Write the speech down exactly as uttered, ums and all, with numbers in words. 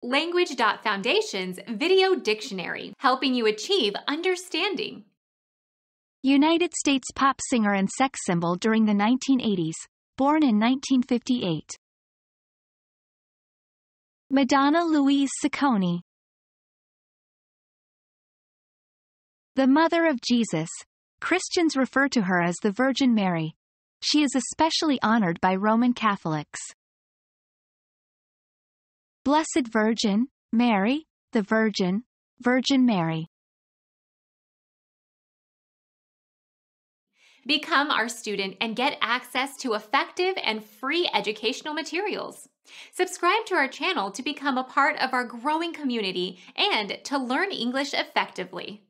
Language Foundation's Video Dictionary, helping you achieve understanding. United States pop singer and sex symbol during the nineteen eighties, born in nineteen fifty-eight. Madonna Louise Ciccone. The Mother of Jesus. Christians refer to her as the Virgin Mary. She is especially honored by Roman Catholics. Blessed Virgin, Mary, the Virgin, Virgin Mary. Become our student and get access to effective and free educational materials. Subscribe to our channel to become a part of our growing community and to learn English effectively.